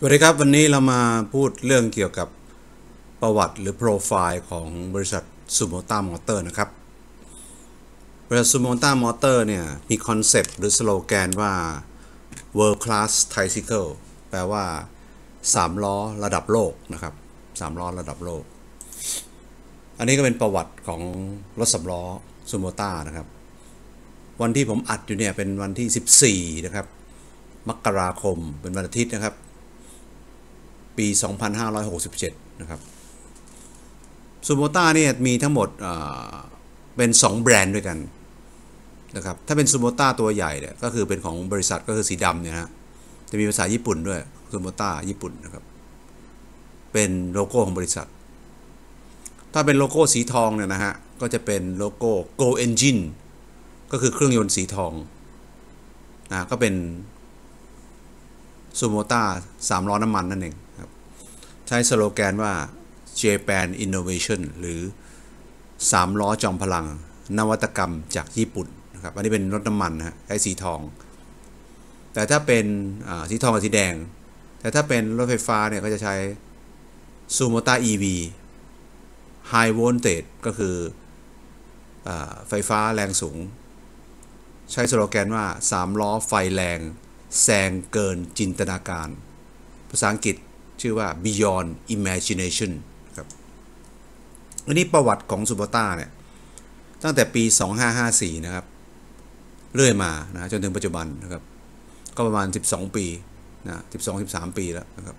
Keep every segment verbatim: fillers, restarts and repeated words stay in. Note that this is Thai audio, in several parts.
วัสดีครับวันนี้เรามาพูดเรื่องเกี่ยวกับประวัติหรือโปรไฟล์ของบริษัทซูโมต้ามอเตอร์นะครับบริษัทซูโมต้ามอเตอร์เนี่ยมีคอนเซปต์หรือสโลแกนว่า World Class Tricycle แปลว่าสามล้อระดับโลกนะครับสามล้อระดับโลกอันนี้ก็เป็นประวัติของรถสามล้อซูโมต้านะครับวันที่ผมอัดอยู่เนี่ยเป็นวันที่สิบสี่นะครับมกราคมเป็นวันอาทิตย์นะครับปีสองพันห้าร้อยหกสิบเจ็ดนะครับซูโมต้าเนี่ยมีทั้งหมดเป็นสองแบรนด์ด้วยกันนะครับถ้าเป็นซูโมต้าตัวใหญ่เนี่ยก็คือเป็นของบริษัทก็คือสีดำเนี่ยนะจะมีภาษาญี่ปุ่นด้วยซูโมต้าญี่ปุ่นนะครับเป็นโลโก้ของบริษัทถ้าเป็นโลโก้สีทองเนี่ยนะฮะก็จะเป็นโลโก้ Go Engine ก็คือเครื่องยนต์สีทองนะก็เป็นซูโมต้าสามล้อน้ำมันนั่นเองครับใช้สโลแกนว่า Japan Innovation หรือสามล้อจอมพลังนวัตกรรมจากญี่ปุ่นนะครับอันนี้เป็นรถน้ำมันนะฮะใช้สีทองแต่ถ้าเป็นสีทองกับสีแดงแต่ถ้าเป็นรถไฟฟ้าเนี่ยก็จะใช้ซูโมต้า อี วี High Voltage ก็คือไฟฟ้าแรงสูงใช้สโลแกนว่าสามล้อไฟแรงแซงเกินจินตนาการภาษาอังกฤษชื่อว่า Beyond Imagination ครับอันนี้ประวัติของซูโมต้าเนี่ยตั้งแต่ปีสองพันห้าร้อยห้าสิบสี่นะครับเรื่อยมานะจนถึงปัจจุบันนะครับก็ประมาณสิบสองปีนะสิบสอง สิบสามปีแล้วนะครับ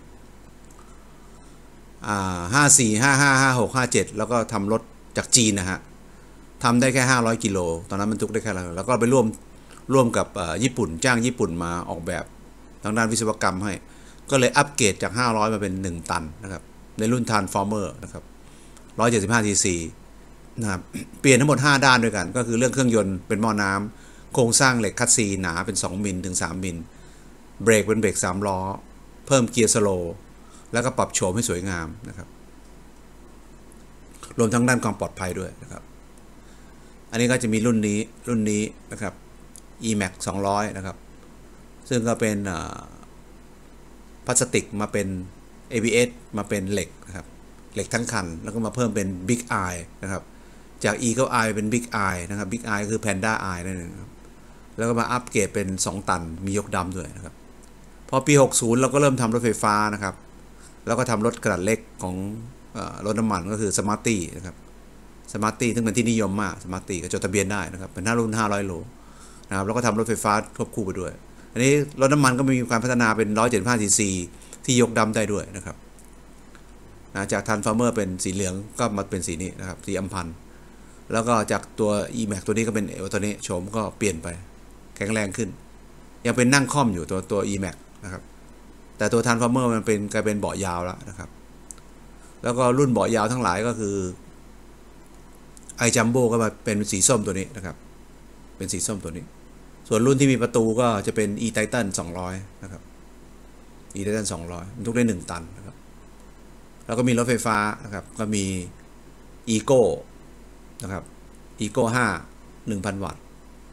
อ่าห้าสี่ ห้าห้า ห้าหก ห้าเจ็ดแล้วก็ทำรถจากจีนนะฮะทำได้แค่ห้าร้อยกิโลตอนนั้นบรรทุกได้แค่แล้วแล้วก็ไปร่วมร่วมกับญี่ปุ่นจ้างญี่ปุ่นมาออกแบบทางด้านวิศวกรรมให้ก็เลยอัปเกรดจากห้าร้อยมาเป็นหนึ่งตันนะครับในรุ่น Transformer นะครับหนึ่งร้อยเจ็ดสิบห้าซีซีนะครับเปลี่ยนทั้งหมดห้าด้านด้วยกันก็คือเรื่องเครื่องยนต์เป็นหม้อน้ำโครงสร้างเหล็กคัสซีหนาเป็นสองมิลถึงสามมิลเบรกเป็นเบรกสามล้อเพิ่มเกียร์สโลว์แล้วก็ปรับโฉมให้สวยงามนะครับรวมทั้งด้านความปลอดภัยด้วยนะครับอันนี้ก็จะมีรุ่นนี้รุ่นนี้นะครับ อี แม็ก สองร้อยนะครับซึ่งก็เป็นพลาสติกมาเป็น เอ บี เอส มาเป็นเหล็กนะครับเหล็กทั้งคันแล้วก็มาเพิ่มเป็น Big Eye นะครับจาก Eagle Eye เป็น Big Eye นะครับ Big Eye คือ Panda Eye นั่นเองครับแล้วก็มาอัปเกรดเป็นสองตันมียกดำด้วยนะครับพอปีหกสิบเราก็เริ่มทำรถไฟฟ้านะครับแล้วก็ทำรถขนาดเล็กของรถน้ำมันก็คือ Smarty นะครับ Smarty ซึ่งเป็นที่นิยมมาก Smarty ก็จดทะเบียนได้นะครับเป็นห้ารุ่นห้าร้อยโลนะครับแล้วก็ทำรถไฟฟ้าควบคู่ไปด้วยอันนี้รถน้ำมันก็มีการพัฒนาเป็นหนึ่งร้อยเจ็ดสิบห้าซีซีที่ยกดำได้ด้วยนะครับนะจาก Transformer เป็นสีเหลืองก็มาเป็นสีนี้นะครับสีอัมพันธ์แล้วก็จากตัว อี แม็ก ตัวนี้ก็เป็นเอลตัวนี้โฉมก็เปลี่ยนไปแข็งแรงขึ้นยังเป็นนั่งค่อมอยู่ตัวตัว อี แม็ก นะครับแต่ตัว Transformer มันเป็นกลายเป็นเบาะยาวแล้วนะครับแล้วก็รุ่นเบาะยาวทั้งหลายก็คือไอจัมโบ้ก็มาเป็นสีส้มตัวนี้นะครับเป็นสีส้มตัวนี้ส่วนรุ่นที่มีประตูก็จะเป็น E-Titan สองร้อยนะครับ E-Titan สองร้อยบรรทุกได้หนึ่งตันนะครับแล้วก็มีรถไฟฟ้านะครับก็มี Eco นะครับ Eco ห้า หนึ่งพัน วัตต์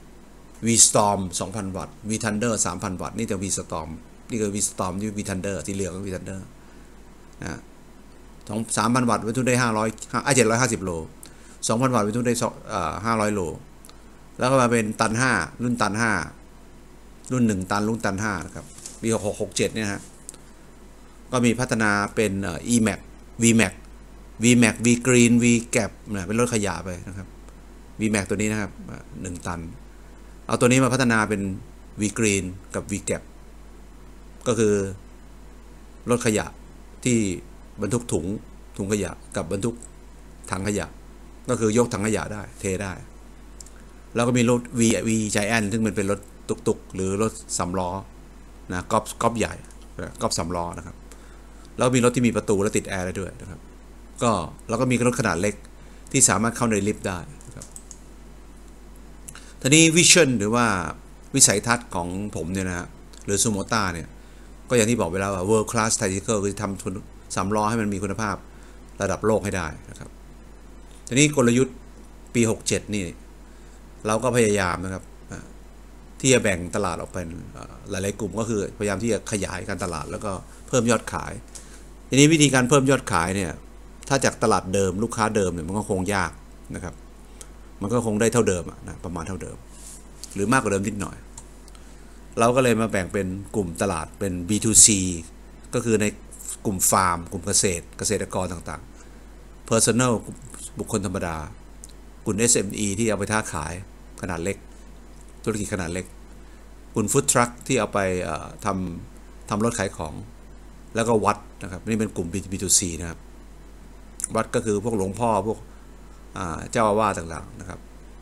V-Storm สองพัน วัตต์ V-Thunder สามพัน วัตต์นี่จะ V-Storm นี่คือ V-Storm ที่ V-Thunder ที่เหลืองก็ V-Thunder นะของ สามพัน วัตต์บรรทุกได้ห้าร้อยอ่ะเจ็ดร้อยห้าสิบโล สองพัน วัตต์บรรทุกได้อ่าห้าร้อยโลแล้วก็มาเป็นตันห้ารุ่นตันห้ารุ่นหนึ่งตันรุ่นตันห้านะครับปีหกหก หกเจ็ดเนี่ยฮะก็มีพัฒนาเป็น อี แม็ก วี แม็ก วี แม็ก V Green V Gap นะเป็นรถขยะไปนะครับ V Max ตัวนี้นะครับหนึ่งตันเอาตัวนี้มาพัฒนาเป็น V Green กับ V Gap ก็คือรถขยะที่บรรทุกถุงถุงขยะกับบรรทุกถังขยะก็คือยกถังขยะได้เทได้แล้วก็มีรถ V V Giant ซึ่งมันเป็นรถตุกๆหรือรถสามล้อนะกอล์ฟกอล์ฟใหญ่กอล์ฟสามล้อนะครับแล้วมีรถที่มีประตูและติดแอร์ได้ด้วยนะครับก็แล้วก็มีรถขนาดเล็กที่สามารถเข้าในลิฟต์ได้นะครับทีนี้วิชั่นหรือว่าวิสัยทัศน์ของผมเนี่ยนะฮะหรือซูโมต้าเนี่ยก็อย่างที่บอกไปแล้วว่า World Class Tricycle คือทำสามล้อให้มันมีคุณภาพระดับโลกให้ได้นะครับทีนี้กลยุทธ์ปีหกเจ็ดนี่เราก็พยายามนะครับที่จะแบ่งตลาดออกเป็นหลายๆกลุ่มก็คือพยายามที่จะขยายการตลาดแล้วก็พิ่มยอดขายทีนี้วิธีการเพิ่มยอดขายเนี่ยถ้าจากตลาดเดิมลูกค้าเดิมเนี่ยมันก็คงยากนะครับมันก็คงได้เท่าเดิมนะประมาณเท่าเดิมหรือมากกว่าเดิมนิดหน่อยเราก็เลยมาแบ่งเป็นกลุ่มตลาดเป็น บี ทู ซี ก็คือในกลุ่มฟาร์มกลุ่มเกษตรเกษตรกรต่างๆ Personal บุคคลธรรมดากลุ่ม เอส เอ็ม อี ที่เอาไปค้าขายขนาดเล็กธุรกิจขนาดเล็กกลุ่มฟู้ดทรัคที่เอาไปทำทำรถขายของแล้วก็วัดนะครับนี่เป็นกลุ่ม บี ทู ซี นะครับวัดก็คือพวกหลวงพ่อพวกเจ้าอาวาสต่างๆนะครับ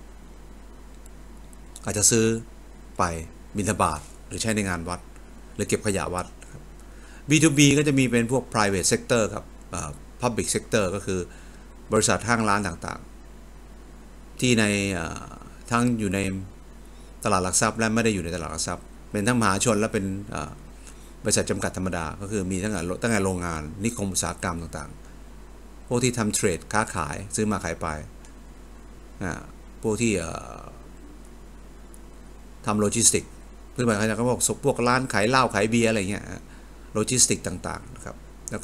อาจจะซื้อไปบิณฑบาตหรือใช้ในงานวัดหรือเก็บขยะวัดนะครับ บี ทู บี ก็จะมีเป็นพวก private sector กับ public sector ก็คือบริษัทห้างร้านต่างๆที่ในทั้งอยู่ในตลาดหลักทรัพย์และไม่ได้อยู่ในตลาดหลักทรัพย์เป็นทั้งมหาชนและเป็นบริษัทจำกัดธรรมดาก็คือมีตั้งแต่ตั้งแต่โรงงานนิคมอุตสาหกรรมต่างๆพวกที่ทำเทรดค้าขายซื้อมาขายไปพวกที่ทำโลจิสติกเพื่อนๆก็บอกพวกร้านขายเหล้าขายเบียร์อะไรเงี้ยโลจิสติกต่างๆนะครับแล้วก็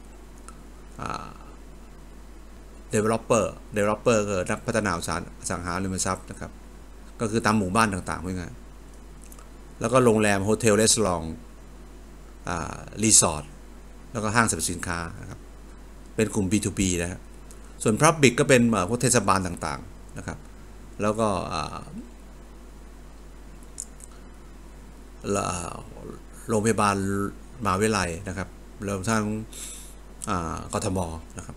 developer developer คือนักพัฒนาอสังหาริมทรัพย์นะครับก็คือตามหมู่บ้านต่างๆเพื่อนๆแล้วก็โรงแรมโฮเทลรีสอร์ทรีสอร์ทแล้วก็ห้างสรรพสินค้านะครับเป็นกลุ่ม บี ทู บี นะครับส่วน Public ก็เป็นพวกเทศบาลต่างๆนะครับแล้วก็โรงพยาบาลมหาวิทยาลัยนะครับรวมทั้งกทมนะครับ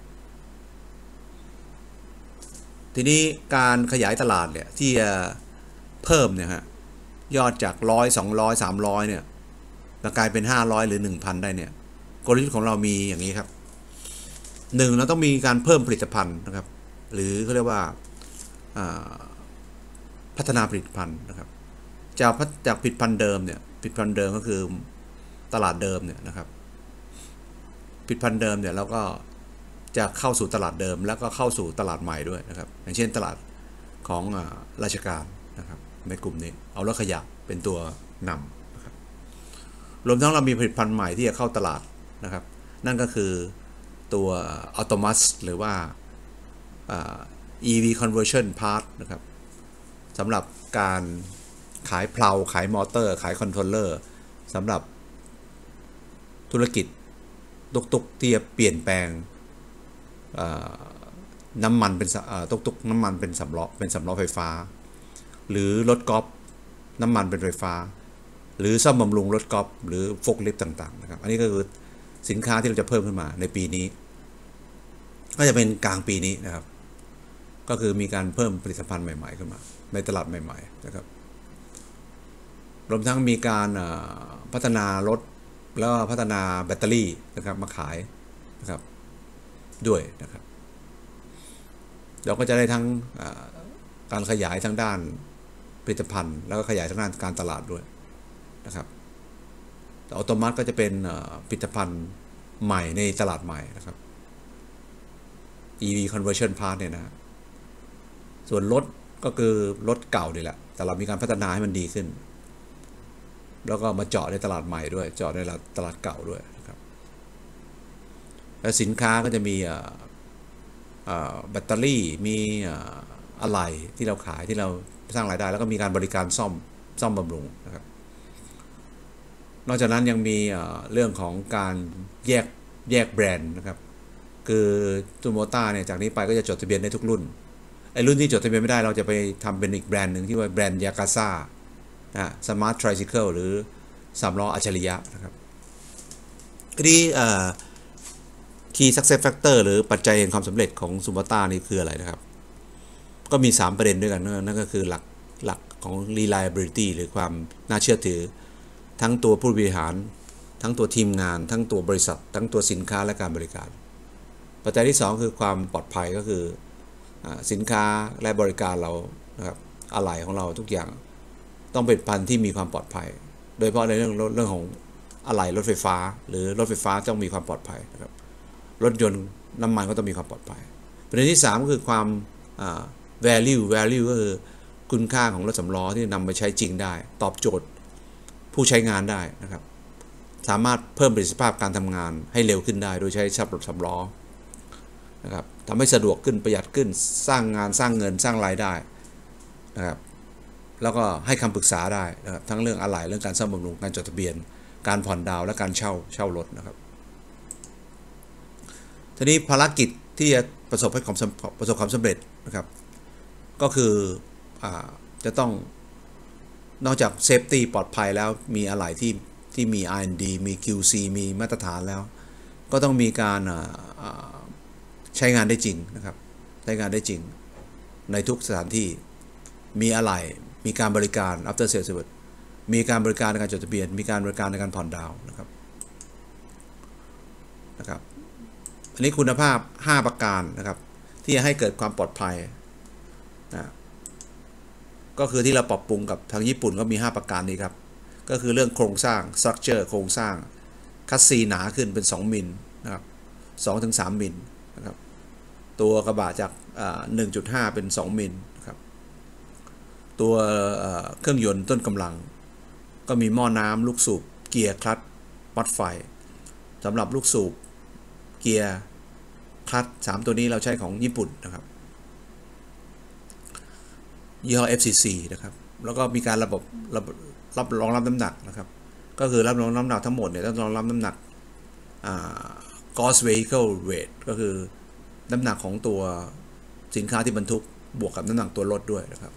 ทีนี้การขยายตลาดเนี่ยที่จะเพิ่มเนี่ยฮะยอดจากร้อยสองร้อยสามร้อยเนี่ยกลายเป็นห้าร้อยหรือ หนึ่งพัน ได้เนี่ยกลยุทธ์ของเรามีอย่างนี้ครับหนึ่งเราต้องมีการเพิ่มผลิตภัณฑ์นะครับหรือเขาเรียกว่าพัฒนาผลิตภัณฑ์นะครับจากจากผลิตภัณฑ์เดิมเนี่ยผลิตภัณฑ์เดิมก็คือตลาดเดิมเนี่ยนะครับผลิตภัณฑ์เดิมเนี่ยเราก็จะเข้าสู่ตลาดเดิมแล้วก็เข้าสู่ตลาดใหม่ด้วยนะครับอย่างเช่นตลาดของราชการนะครับในกลุ่มนี้เอารถขยะเป็นตัวนำนะครับรวมทั้งเรามีผลิตภัณฑ์ใหม่ที่จะเข้าตลาดนะครับนั่นก็คือตัว Automus หรือว่า อี วี conversion part นะครับสำหรับการขายเพลาขายมอเตอร์ขายคอนโทรลเลอร์สำหรับธุรกิจตุกๆที่จะเปลี่ยนแปลงน้ำมันเป็นตุกๆน้ำมันเป็นสำล้อเป็นสำล้อไฟฟ้าหรือรถกอล์ฟน้ำมันเป็นไฟฟ้าหรือซ่อมบำรุงรถกอล์ฟหรือโฟล์คลิฟต์ต่างๆนะครับอันนี้ก็คือสินค้าที่เราจะเพิ่มขึ้นมาในปีนี้ก็จะเป็นกลางปีนี้นะครับก็คือมีการเพิ่มผลิตภัณฑ์ใหม่ๆขึ้นมาในตลาดใหม่ๆนะครับรวมทั้งมีการพัฒนารถแล้วพัฒนาแบตเตอรี่นะครับมาขายนะครับด้วยนะครับเราก็จะได้ทั้งการขยายทั้งด้านผลิตภัณฑ์แล้วก็ขยายทั้งด้านการตลาดด้วยนะครับอัตโนมัติก็จะเป็นผลิตภัณฑ์ใหม่ในตลาดใหม่นะครับ อี วี conversion part เนี่ยนะส่วนรถก็คือรถเก่านี่แหละแต่เรามีการพัฒนาให้มันดีขึ้นแล้วก็มาเจาะในตลาดใหม่ด้วยเจาะในตลาดเก่าด้วยนะครับและสินค้าก็จะมีแบตเตอรี่มีอะไหล่ที่เราขายที่เราสร้างรายได้แล้วก็มีการบริการซ่อมซ่อมบำรุงนะครับนอกจากนั้นยังมีเรื่องของการแยกแยกแบรนด์นะครับคือโตโยต้าเนี่ยจากนี้ไปก็จะจดทะเบียนได้ทุกรุ่นไอ้รุ่นที่จดทะเบียนไม่ได้เราจะไปทำเป็นอีกแบรนด์หนึ่งที่ว่าแบรนด์ยากาซ่านะสมาร์ททริซิเคิลหรือสามล้ออัจฉริยะนะครับทีนี้คีย์ success factor หรือปัจจัยแห่งความสำเร็จของซูโมต้านี่คืออะไรนะครับก็มีสามประเด็นด้วยกันนั่นก็คือหลักหลักของ reliability หรือความน่าเชื่อถือทั้งตัวผู้บริหารทั้งตัวทีมงานทั้งตัวบริษัททั้งตัวสินค้าและการบริการปัจจัยที่สองคือความปลอดภัยก็คือสินค้าและบริการเรานะครับอะไหล่ของเราทุกอย่างต้องเป็นพันธุ์ที่มีความปลอดภัยโดยเฉพาะในเรื่องเรื่องของอะไหล่รถไฟฟ้าหรือรถไฟฟ้าต้องมีความปลอดภัยนะครับรถยนต์น้ำมันก็ต้องมีความปลอดภัยประเด็นที่สามก็คือความ value value ก็คือคุณค่าของรถสำล้อที่นำไปใช้จริงได้ตอบโจทย์ผู้ใช้งานได้นะครับสามารถเพิ่มประสิทธิภาพการทำงานให้เร็วขึ้นได้โดยใช้ชับรถสำล้อนะครับทำให้สะดวกขึ้นประหยัดขึ้นสร้างงานสร้างเงินสร้างรายได้นะครับแล้วก็ให้คำปรึกษาได้นะครับทั้งเรื่องอะไหล่เรื่องการซ่อมบำรุงการจดทะเบียนการผ่อนดาวและการเช่าเช่ารถนะครับทีนี้ภารกิจที่จะประสบให้ความประสบความสำเร็จนะครับก็คืออจะต้องนอกจากเซฟตี้ปลอดภัยแล้วมีอะไหล่ที่ที่มี อาร์ แอนด์ ดี มี คิว ซี มีมาตรฐานแล้วก็ต้องมีการใช้งานได้จริงนะครับใช้งานได้จริงในทุกสถานที่มีอะไหล่มีการบริการ after sales service มีการบริการในการจดทะเบียนมีการบริการในการผ่อนดาวน์นะครับนะครับอันนี้คุณภาพห้าประการนะครับที่จะให้เกิดความปลอดภัยนะก็คือที่เราปรับปรุงกับทางญี่ปุ่นก็มีห้าประการนี้ครับก็คือเรื่องโครงสร้าง structure โครงสร้างคัสซีหนาขึ้นเป็นสองมิลนะครับสองถึงสามมิลนะครับตัวกระบะจาก หนึ่งจุดห้า เป็นสองมิลนะครับตัวเครื่องยนต์ต้นกำลังก็มีหม้อน้ำลูกสูบเกียร์คลัตช์ปลั๊กไฟสำหรับลูกสูบเกียร์คลัตช์สามตัวนี้เราใช้ของญี่ปุ่นนะครับยี่ห้อ เอฟ ซี ซี นะครับแล้วก็มีการระบบรับรองรับน้ำหนักนะครับก็คือรับรองน้ำหนักทั้งหมดเนี่ยต้องรองรับน้ำหนัก gross vehicle weight ก็คือน้ำหนักของตัวสินค้าที่บรรทุกบวกกับน้ำหนักตัวรถด้วยนะครับ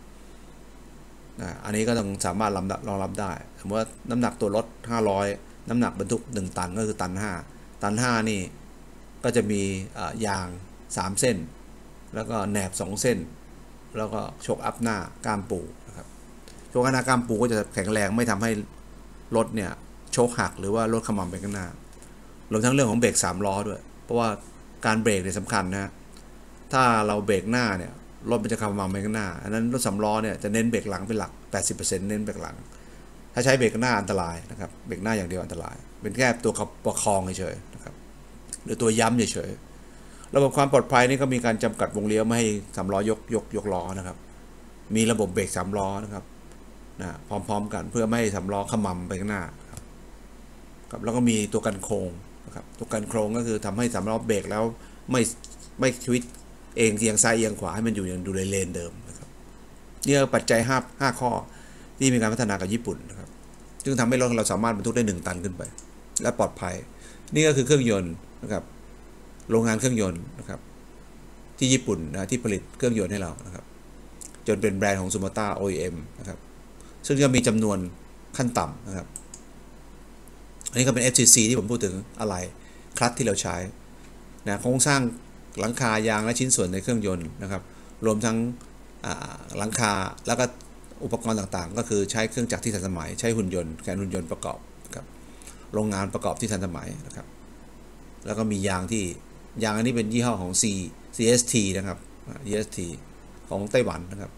อันนี้ก็ต้องสามารถรองรับได้สมมติว่าน้ำหนักตัวรถห้าร้อยน้ำหนักบรรทุกหนึ่งตันก็คือตันห้าตันห้านี่ก็จะมียางสามเส้นแล้วก็แหนบสองเส้นแล้วก็โชคอัพหน้าก้ามปูนะครับโชคอัพหน้าก้ามปูก็จะแข็งแรงไม่ทำให้รถเนี่ยโชคหักหรือว่ารถขมำไปข้างหน้ารวมทั้งเรื่องของเบรกสามล้อด้วยเพราะว่าการเบรกเนี่ยสำคัญนะถ้าเราเบรกหน้าเนี่ยรถมันจะขมำไปข้างหน้าอันนั้นรถสามล้อเนี่ยจะเน้นเบรกหลังเป็นหลัก แปดสิบเปอร์เซ็นต์ เน้นเบรกหลังถ้าใช้เบรกหน้าอันตรายนะครับเบรกหน้าอย่างเดียวอันตรายเป็นแค่ตัวประคองเฉยๆนะครับหรือตัวย้ำเฉยๆระบบความปลอดภัยนี่ก็มีการจำกัดวงเลี้ยวไม่ให้สามล้อยกยกยกล้อนะครับมีระบบเบรกสามล้อนะครับนะพร้อมๆกันเพื่อไม่ให้สามล้อขมำไปข้างหน้าครับแล้วก็มีตัวกันโครงนะครับตัวกันโครงก็คือทำให้สามล้อเบรกแล้วไม่ไม่ทวิตเองเอียงซ้ายเอียงขวาให้มันอยู่อย่างดูในเลนเดิมนะครับนี่คือปัจจัยห้า ห้าข้อที่มีการพัฒนากับญี่ปุ่นนะครับจึงทำให้รถเราสามารถบรรทุกได้หนึ่งตันขึ้นไปและปลอดภัยนี่ก็คือเครื่องยนต์นะครับโรงงานเครื่องยนต์นะครับที่ญี่ปุ่นนะที่ผลิตเครื่องยนต์ให้เรานะครับจนเป็นแบรนด์ของ Sumatra โอ อี เอ็ม นะครับซึ่งจะมีจำนวนขั้นต่ำนะครับอันนี้ก็เป็น เอฟ ซี ซี ที่ผมพูดถึงอะไรคลัตช์ที่เราใช้นะโครงสร้างหลังคายางและชิ้นส่วนในเครื่องยนต์นะครับรวมทั้งหลังคาแล้วก็อุปกรณ์ต่างๆก็คือใช้เครื่องจักรที่ทันสมัยใช้หุ่นยนต์แกนหุ่นยนต์ประกอบครับโรงงานประกอบที่ทันสมัยนะครับแล้วก็มียางที่ยางอันนี้เป็นยี่ห้อของ C ซี เอส ที นะครับ ซี เอส ที ของไต้หวันนะครับ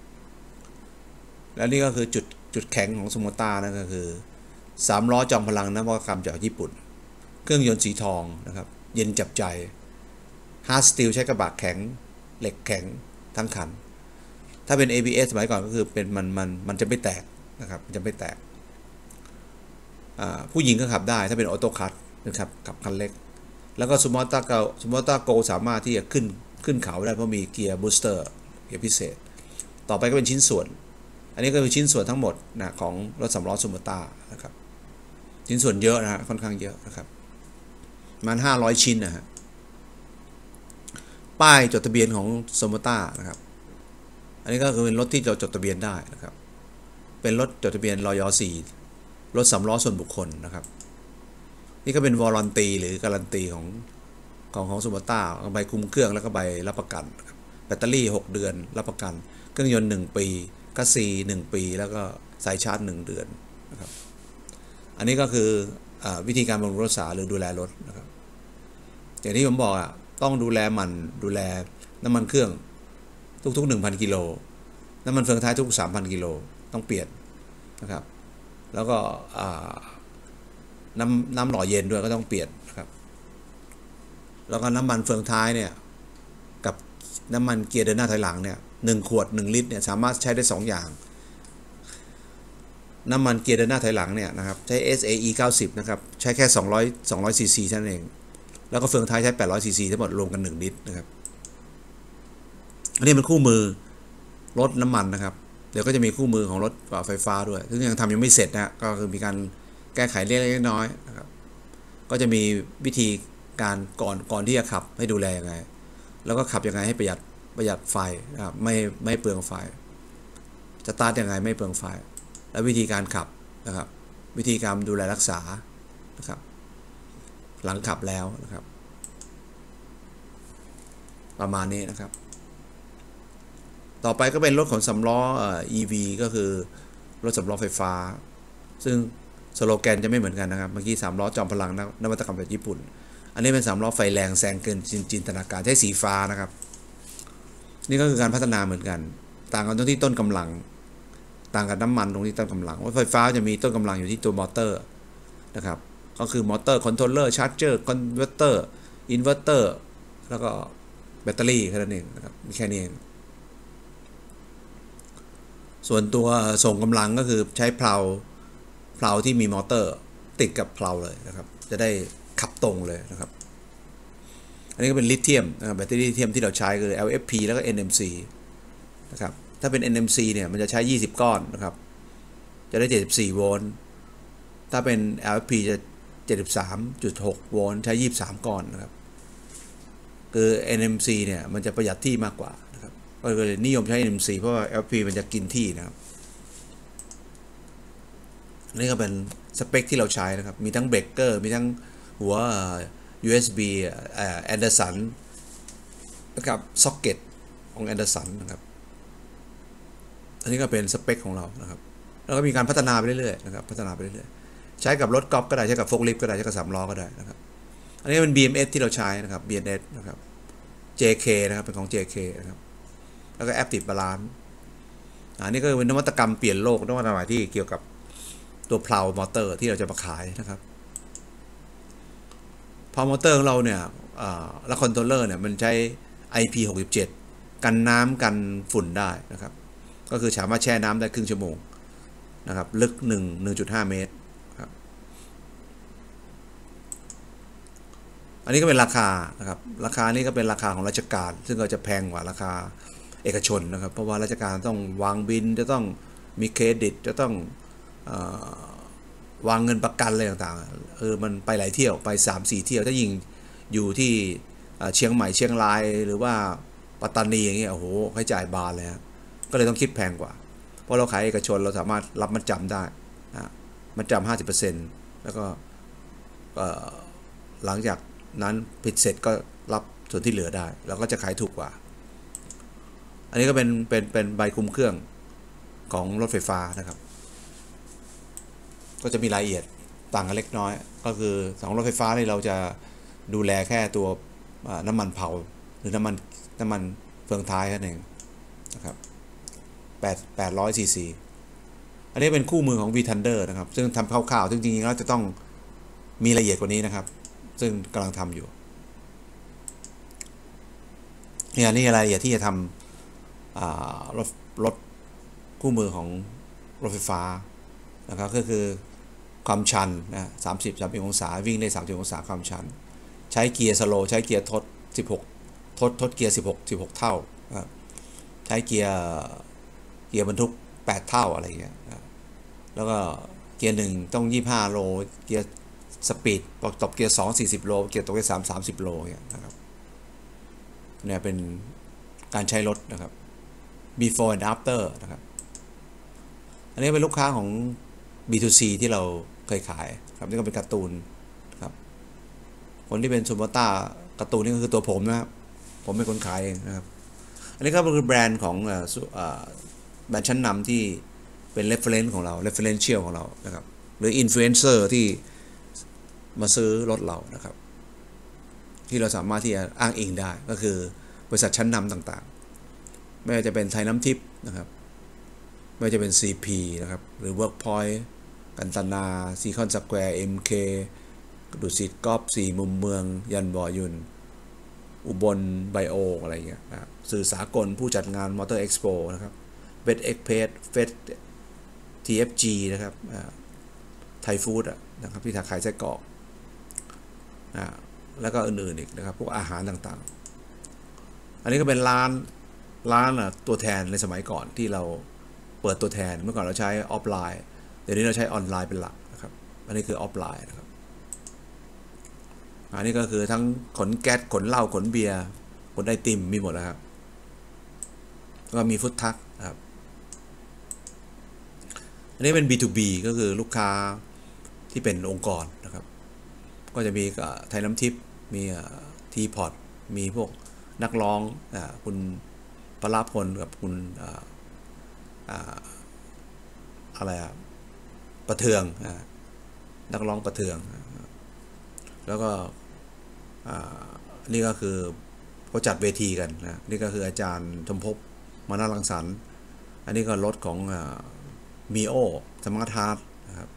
แล้วนี่ก็คือจุดจุดแข็งของซูโมต้านั่นก็คือสามล้อจอมพลังนวัตกรรมจากญี่ปุ่นเครื่องยนต์สีทองนะครับเย็นจับใจฮาร์ดสตีลใช้กระบะแข็งเหล็กแข็งทั้งคันถ้าเป็น เอ บี เอส สมัยก่อนก็คือเป็นมันมันมันจะไม่แตกนะครับมันจะไม่แตกผู้หญิงก็ขับได้ถ้าเป็นออโต้คัทนะครับขับคันเล็กแล้วก็ซูโมต้าโกซูโมต้าโกสามารถที่จะขึ้นขึ้นเขาได้เพราะมีเกียร์บูสเตอร์เกียร์พิเศษต่อไปก็เป็นชิ้นส่วนอันนี้ก็เป็นชิ้นส่วนทั้งหมดนะของรถสามล้อซูโมต้านะครับชิ้นส่วนเยอะนะฮะค่อนข้างเยอะนะครับมันห้าร้อยชิ้นนะฮะป้ายจดทะเบียนของซูโมต้านะครับอันนี้ก็คือเป็นรถที่เราจดทะเบียนได้นะครับเป็นรถจดทะเบียนรย.สี่รถสามล้อส่วนบุคคลนะครับนี่ก็เป็นวอรันตีหรือการันตีของของของซูโมต้าใบคุมเครื่องแล้วก็ใบรับประกันแบตเตอรี่หกเดือนรับประกันเครื่องยนต์หนึ่งปีคัสซีหนึ่งปีแล้วก็สายชาร์จหนึ่งเดือนนะครับอันนี้ก็คืออวิธีการบำรุงรักษาหรือดูแลรถนะครับอย่างที่ผมบอกอ่ะต้องดูแลมันดูแลน้ำมันเครื่องทุกๆ หนึ่งพัน กิโลน้ำมันเฟืองท้ายทุก สามพัน กิโลต้องเปลี่ยนนะครับแล้วก็น้ำน้ำหล่อเย็นด้วยก็ต้องเปลี่ยนนะครับแล้วก็น้ำมันเฟืองท้ายเนี่ยกับน้ำมันเกียร์เดินหน้าถอยหลังเนี่ยหนึ่งขวดหนึ่งลิตรเนี่ยสามารถใช้ได้สองอย่างน้ำมันเกียร์เดินหน้าถอยหลังเนี่ยนะครับใช้ เอส เอ อี เก้าสิบนะครับใช้แค่สองร้อย สองร้อยซีซีเท่านั้นเองแล้วก็เฟืองท้ายใช้แปดร้อยซีซีทั้งหมดรวมกันหนึ่งลิตรนะครับอันนี้เป็นคู่มือรถน้ำมันนะครับเดี๋ยวก็จะมีคู่มือของรถไฟฟ้าด้วยซึ่งยังทำยังไม่เสร็จนะก็คือมีการแก้ไขเล็กๆน้อยๆนะครับก็จะมีวิธีการก่อนก่อนที่จะขับให้ดูแลยังไงแล้วก็ขับยังไงให้ประหยัดประหยัดไฟนะครับไม่ไม่เปลืองไฟสตาร์ทยังไงไม่เปลืองไฟและวิธีการขับนะครับวิธีการดูแลรักษานะครับหลังขับแล้วนะครับประมาณนี้นะครับต่อไปก็เป็นรถขนสำล้อ อี วี ก็คือรถสำล้อไฟฟ้าซึ่งสโลแกนจะไม่เหมือนกันนะครับเมื่อกี้สามล้อจอมพลังนวัตกรรมแบบญี่ปุ่นอันนี้เป็นสามล้อไฟแรงแซงเกินจินตนาการใช้สีฟ้านะครับนี่ก็คือการพัฒนาเหมือนกันต่างกันตรงที่ต้นกำลังต่างกับน้ำมันตรงที่ต้นกำลังว่าไฟฟ้าจะมีต้นกำลังอยู่ที่ตัวมอเตอร์นะครับก็คือมอเตอร์คอนโทรลเลอร์ชาร์จเจอร์คอนเวอร์เตอร์อินเวอร์เตอร์แล้วก็แบตเตอรี่แค่นั้นเองนะครับมีแค่นี้เองส่วนตัวส่งกำลังก็คือใช้เพลาเพลาที่มีมอเตอร์ติดกับเพลาเลยนะครับจะได้ขับตรงเลยนะครับอันนี้ก็เป็นลิเธียมแบตเตอรี่ลิเธียมที่เราใช้คือ แอล เอฟ พี แล้วก็ เอ็น เอ็ม ซี นะครับถ้าเป็น เอ็น เอ็ม ซี เนี่ยมันจะใช้ยี่สิบก้อนนะครับจะได้เจ็ดสิบสี่โวลต์ถ้าเป็น แอล เอฟ พี จะ เจ็ดสิบสามจุดหก โวลต์ใช้ยี่สิบสามก้อนนะครับคือ เอ็น เอ็ม ซี เนี่ยมันจะประหยัดที่มากกว่านะครับก็เลยนิยมใช้ เอ็น เอ็ม ซี เพราะว่า แอล เอฟ พี มันจะกินที่นะครับนี่ก็เป็นสเปคที่เราใช้นะครับมีทั้งเบรกเกอร์มีทั้งหัว ยู เอส บี เอ่อ Anderson นะครับซ็อกเก็ตของ Anderson นะครับอันนี้ก็เป็นสเปคของเรานะครับแล้วก็มีการพัฒนาไปเรื่อยๆนะครับพัฒนาไปเรื่อยๆใช้กับรถกอล์ฟก็ได้ใช้กับโฟล์คลิฟต์ก็ได้ใช้กับสามล้อก็ได้นะครับอันนี้เป็น บี เอ็ม เอส ที่เราใช้นะครับ บี เอ็ม เอส นะครับ เจ เค นะครับเป็นของ เจ เค นะครับแล้วก็ Active Balance อันนี้ก็เป็นนวัตกรรมเปลี่ยนโลกนวัตกรรมที่เกี่ยวกับตัวเพลามอเตอร์ที่เราจะมาขายนะครับเพลามอเตอร์ของเราเนี่ยและคอนโทรลเลอร์เนี่ยมันใช้ ไอ พี หกสิบเจ็ด กันน้ำกันฝุ่นได้นะครับก็คือสามารถแช่น้ำได้ครึ่งชั่วโมงนะครับลึกหนึ่ง หนึ่งจุดห้า เมตรครับอันนี้ก็เป็นราคานะครับราคานี้ก็เป็นราคาของราชการซึ่งก็จะแพงกว่าราคาเอกชนนะครับเพราะว่าราชการต้องวางบินจะต้องมีเครดิตจะต้องเอ่อวางเงินประกันอะไรต่างๆเออมันไปหลายเที่ยวไป สามสี่ เที่ยวถ้ายิงอยู่ที่เชียงใหม่เชียงรายหรือว่าปัตตานีอย่างเงี้ยโอ้โหค่าใช้จ่ายบานเลยฮะก็เลยต้องคิดแพงกว่าเพราะเราขายเอกชนเราสามารถรับมัดจำได้นะมัดจำ ห้าสิบเปอร์เซ็นต์ แล้วก็หลังจากนั้นผิดเสร็จก็รับส่วนที่เหลือได้แล้วก็จะขายถูกกว่าอันนี้ก็เป็นเป็นเป็นใบคุมเครื่องของรถไฟฟ้านะครับก็จะมีรายละเอียดต่างกันเล็กน้อยก็คือสองรถไฟฟ้าที่เราจะดูแลแค่ตัวน้ำมันเผาหรือน้ำมันน้ำมันเฟืองท้ายแค่นั้นเองนะครับแปดร้อยซีซีอันนี้เป็นคู่มือของ V Thunder นะครับซึ่งทำคร่าวๆซึ่งจริงๆแล้วจะต้องมีละเอียดกว่านี้นะครับซึ่งกำลังทำอยู่นี่อันนี้รายละเอียดที่จะทำรถรถคู่มือของรถไฟฟ้านะครับก็คือความชันนะสามสิบ สามสิบองศาวิ่งได้สามสิบองศาความชันใช้เกียร์สโลว์ใช้เกียร์ทดสิบหกทดทดเกียร์สิบหก สิบหกเท่านะครับใช้เกียร์เกียร์บรรทุกแปดเท่าอะไรอย่างเงี้ยแล้วก็เกียร์หนึ่งต้องยี่สิบห้าโลเกียร์สปีดพอตบเกียร์สอง สี่สิบโลเกียร์ตบเกียร์สาม สามสิบโลอย่างเงี้ยนะครับเนี่ยเป็นการใช้รถนะครับ before and after นะครับอันนี้เป็นลูกค้าของ บี ทู ซี ที่เราเคยขายครับนี่ก็เป็นการ์ตูนครับคนที่เป็นซูโมต้าการ์ตูนนี่ก็คือตัวผมนะครับผมเป็นคนขายเองนะครับอันนี้ก็คือแบรนด์ของแบรนด์ชั้นนำที่เป็น reference ของเรา referential ของเรานะครับหรือ influencer ที่มาซื้อรถเรานะครับที่เราสามารถที่จะอ้างอิงได้ก็คือบริษัทชั้นนำต่างๆไม่ว่าจะเป็นไทยน้ำทิพย์นะครับไม่ว่าจะเป็น ซี พี นะครับหรือ Workpoint กันตนาซีคอนสแควร์ เอ็ม เค ดุสิตกอล์ฟสี่มุมเมืองยันบอยุนอุบลไบโออะไรเงี้ยนะครับสื่อสากลผู้จัดงานมอเตอร์เอ็กซ์โปนะครับเบสเอ็กเพสเฟสทีที เอฟ จี นะครับไทยฟู้ดนะครับที่ขายไส้กรอกนะแล้วก็อื่นๆอีกนะครับพวกอาหารต่างๆอันนี้ก็เป็นร้านร้านตัวแทนในสมัยก่อนที่เราเปิดตัวแทนเมื่อก่อนเราใช้ออฟไลน์เดี๋ยวนี้เราใช้ออนไลน์เป็นหลักนะครับอันนี้คือออฟไลน์นะครับอันนี้ก็คือทั้งขนแก๊สขนเหล้าขนเบียร์ขนไอติมมีหมดแล้วครับก็มีฟุตทักนะครับอันนี้เป็น บี ทู บี ก็คือลูกค้าที่เป็นองค์กรนะครับก็จะมีไทยน้ำทิพย์มีทีพอตมีพวกนักร้องคุณปราพลกับคุณอะไรอะประเทืองนักร้องประเทืองแล้วก็นี่ก็คือเขาจัดเวทีกันนะนี่ก็คืออาจารย์สมภพมานารังสรรค์อันนี้ก็รถของมีโอสมาร์ทฮาร์ทนะครับ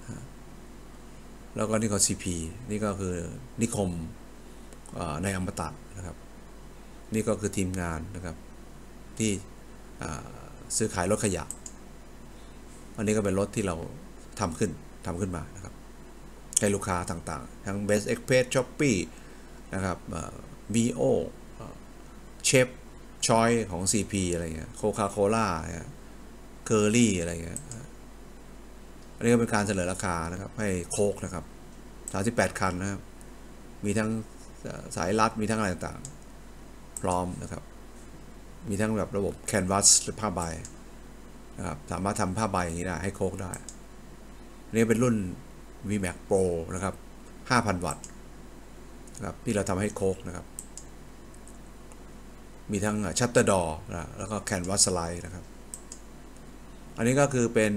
แล้วก็นี่ก็ ซี พี นี่ก็คือนิคมในอมตะนะครับนี่ก็คือทีมงานนะครับที่ซื้อขายรถขยะอันนี้ก็เป็นรถที่เราทำขึ้นทำขึ้นมานะครับให้ลูกค้าต่างๆทั้ง Best Express Shopee นะครับ บี โอ เชฟชอยของ ซี พี อะไรเงี้ยโคคาโคล่าเคอรี่อะไรเงี้ยอันนี้ก็เป็นการเสนอราคานะครับให้โค้กนะครับสามสิบแปดคันนะครับมีทั้งสายรัดมีทั้งอะไรต่างๆพร้อมนะครับมีทั้งแบบระบบแคนวาสหรือผ้าใบนะครับสามารถทำผ้าใบอย่างนี้ได้ให้โค้กได้นี่เป็นรุ่น วี แม็ก Pro นะครับ ห้าพัน วัตต์นะครับที่เราทำให้โค้กนะครับมีทั้งชัตเตอร์ดอร์นะแล้วก็แคนวาสสไลด์นะครับอันนี้ก็คือเป็น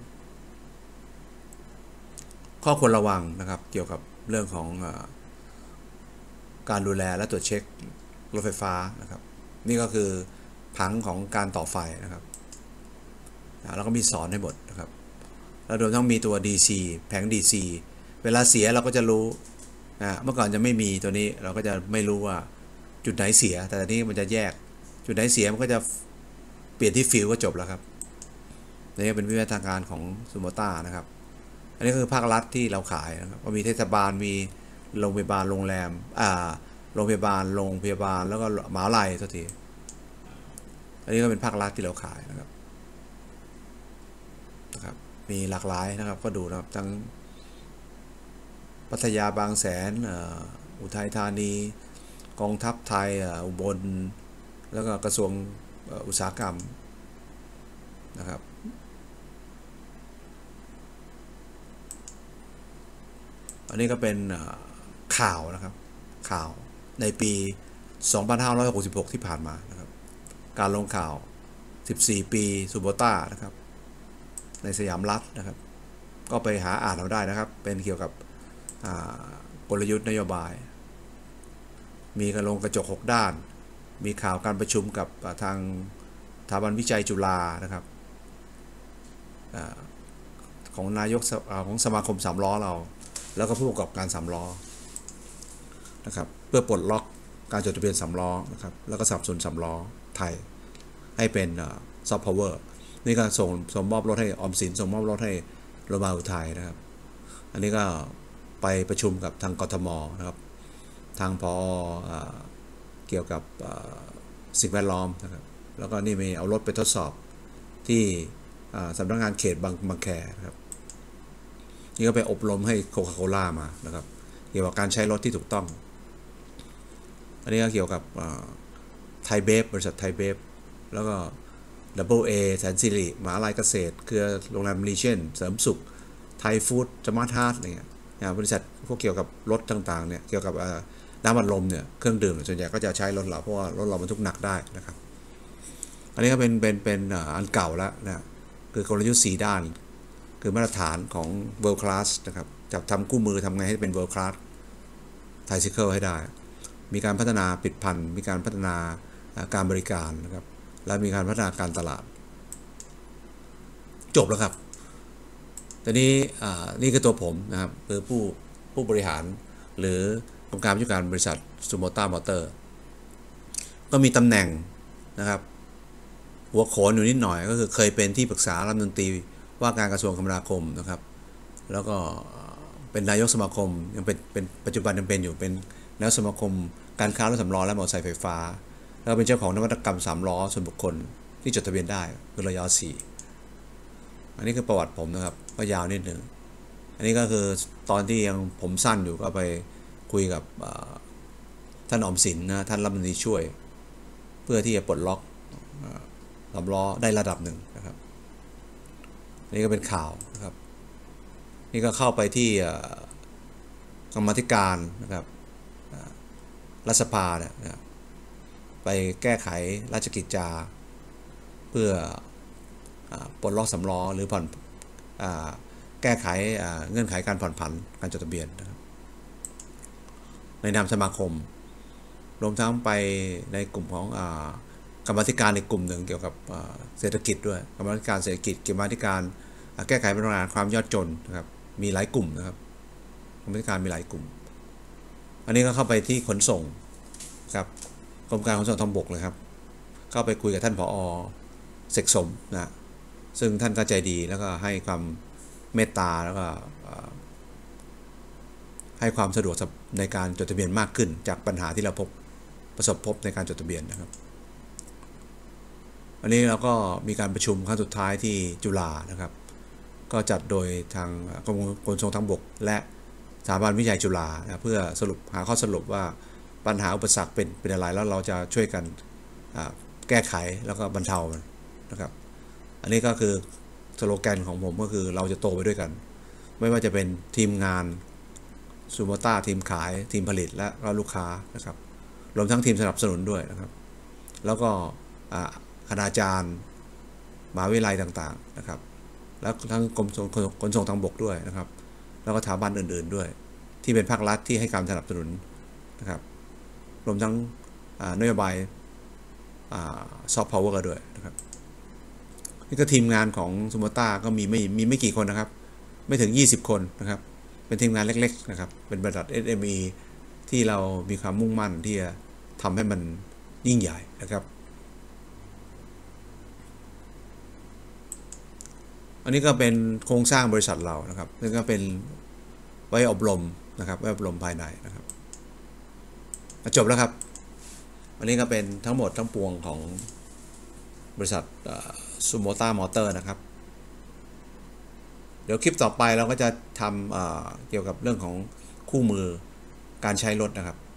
ข้อควรระวังนะครับเกี่ยวกับเรื่องของการดูแลและตรวจเช็ครถไฟฟ้านะครับนี่ก็คือผังของการต่อไฟนะครับแล้วก็มีสอนให้หมดนะครับแล้วรวมทั้งมีตัว ดี ซี แผง ดี ซี เวลาเสียเราก็จะรู้นะเมื่อก่อนจะไม่มีตัวนี้เราก็จะไม่รู้ว่าจุดไหนเสียแต่ตอนนี้มันจะแยกจุดไหนเสียมันก็จะเปลี่ยนที่ฟิลก็จบแล้วครับนี่เป็นวิวัฒนาการของซูโมต้านะครับอันนี้คือภาครัฐที่เราขายนะครับก็มีเทศบาลมีโรงพยาบาลโรงแรมอ่าโรงพยาบาลโรงพยาบาลแล้วก็มหาวิทยาลัยทุกทีอันนี้ก็เป็นภาครัฐที่เราขายนะครับนะครับมีหลากหลายนะครับก็ดูนะครับทั้งพัทยาบางแสนอุทัยธานีกองทัพไทยอุบลแล้วก็กระทรวงอุตสาหกรรมนะครับอันนี้ก็เป็นข่าวนะครับข่าวในปี สองพันห้าร้อยหกสิบหก ที่ผ่านมานะครับการลงข่าวสิบสี่ปีซูโบต้านะครับในสยามรัฐนะครับก็ไปหาอ่านเอาได้นะครับเป็นเกี่ยวกับกลยุทธ์นโยบายมีการลงกระจกหกด้านมีข่าวการประชุมกับทางสถาบันวิจัยจุฬานะครับของนายกของสมาคมสามล้อเราแล้วก็ผู้ประกอบการสามล้อนะครับเพื่อปลดล็อกการจดทะเบียนสามล้อนะครับแล้วก็สนับสนุนสามล้อไทยให้เป็นซอฟต์พาวเวอร์นี่ก็ส่งส่งมอบรถให้ออมสินส่งมอบรถให้โรงพยาบาลอุทัยนะครับอันนี้ก็ไปประชุมกับทางกทมนะครับทางพอเกี่ยวกับสิ่งแวดล้อมนะครับแล้วก็นี่มีเอารถไปทดสอบที่สำนักงานเขตบางบางแคนะครับนี่ก็ไปอบรมให้โคคาโคล่ามานะครับเกี่ยวกับการใช้รถที่ถูกต้องอันนี้ก็เกี่ยวกับไทยเบฟบริษัทไทยเบฟแล้วก็ ดับเบิลเอ แสนสิริมหาลัยเกษตรเครือโรงแรมรีเจนเสริมสุขไทยฟู้ดสมาร์ทฮาร์ทอะไรเงี้ยบริษัทพวกเกี่ยวกับรถต่างๆเนี่ยเกี่ยวกับน้ำอัดลมเนี่ยเครื่องดื่มส่วนใหญ่ก็จะใช้รถเราเพราะว่ารถเราบรรทุกหนักได้นะครับอันนี้ก็เป็นเป็นเป็นอันเก่าแล้วนะคือกลยุทธ์สี่ด้านคือมาตรฐานของ world class นะครับจะทำคู่มือทำไงให้เป็น world class tricycle ให้ได้มีการพัฒนาผลิตภัณฑ์มีการพัฒนาการบริการนะครับและมีการพัฒนาการตลาดจบแล้วครับตอนนี้นี่คือตัวผมนะครับคือผู้ผู้บริหารหรือกรรมการผู้จัดการบริษัทซูโมต้ามอเตอร์ก็มีตำแหน่งนะครับหัวโขนอยู่นิดหน่อยก็คือเคยเป็นที่ปรึกษารัฐมนตรีว่าการกระทรวงคมนาคมนะครับแล้วก็เป็นนายกสมาคมยังเป็นเป็นปัจจุบันยังเป็นอยู่เป็นนายกสมาคมการค้ารถสำล้อและมอเตอร์ไซค์ไฟฟ้าแล้วเป็นเจ้าของนวัตกรรมสามล้อส่วนบุคคลที่จดทะเบียนได้คือระยะสี่อันนี้คือประวัติผมนะครับก็ยาวนิดนึงอันนี้ก็คือตอนที่ยังผมสั้นอยู่ก็ไปคุยกับท่านออมสินนะท่านรัฐมนตรีช่วยเพื่อที่จะปลดล็อกสามล้อได้ระดับหนึ่งนะครับนี่ก็เป็นข่าวนะครับนี่ก็เข้าไปที่กรรมาธิการนะครับรัฐสภาเนี่ยไปแก้ไขราชกิจจาเพื่อปลดล็อกสำล้อหรือผ่อนแก้ไขเงื่อนไขการผ่อนผันการจดทะเบียนนะครับในนามสมาคมรวมทั้งไปในกลุ่มของกรรมาธิการในกลุ่มหนึ่งเกี่ยวกับเศรษฐกิจด้วยกรรมาธิการเศรษฐกิจกรรมาธิการแก้ไขปัญหาความยากจนนะครับมีหลายกลุ่มนะครับกรรมาธิการมีหลายกลุ่มอันนี้ก็เข้าไปที่ขนส่งครับกรมการขนส่งทางบกเลยครับเข้าไปคุยกับท่านผอ.เสกสมนะซึ่งท่านก็ใจดีแล้วก็ให้ความเมตตาแล้วก็ให้ความสะดวกในการจดทะเบียนมากขึ้นจากปัญหาที่เราพบประสบพบในการจดทะเบียนนะครับวันนี้เราก็มีการประชุมครั้งสุดท้ายที่จุฬานะครับก็จัดโดยทางกรมขนส่งทางบกและสถาบันวิจัยจุฬานะเพื่อสรุปหาข้อสรุปว่าปัญหาอุปสรรคเป็นเป็นอะไรแล้วเราจะช่วยกันแก้ไขแล้วก็บรรเทามันนะครับอันนี้ก็คือสโลแกนของผมก็คือเราจะโตไปด้วยกันไม่ว่าจะเป็นทีมงานซูโมต้าทีมขายทีมผลิตและก็ลูกค้านะครับรวมทั้งทีมสนับสนุนด้วยนะครับแล้วก็คณาจารย์มหาวิทยาลัยต่างๆนะครับแล้วทั้งกรมขนส่งทางบกด้วยนะครับแล้วก็สถาบันอื่นๆด้วยที่เป็นภาครัฐที่ให้การสนับสนุนนะครับรวมทั้งนโยบายซอฟต์พาวเวอร์ด้วยนะครับนี่ก็ทีมงานของซูโมต้าก็มีไม่มีไม่กี่คนนะครับไม่ถึงยี่สิบคนนะครับเป็นทีมงานเล็กๆนะครับเป็นบริษัท เอส เอ็ม อี ที่เรามีความมุ่งมั่นที่จะทำให้มันยิ่งใหญ่นะครับอันนี้ก็เป็นโครงสร้างบริษัทเรานะครับซึ่งก็เป็นไว้อบรมนะครับไว้อบรมภายในนะครับจบแล้วครับอันนี้ก็เป็นทั้งหมดทั้งปวงของบริษัทซูโมต้ามอเตอร์นะครับเดี๋ยวคลิปต่อไปเราก็จะทำ เ, เกี่ยวกับเรื่องของคู่มือการใช้รถนะครับ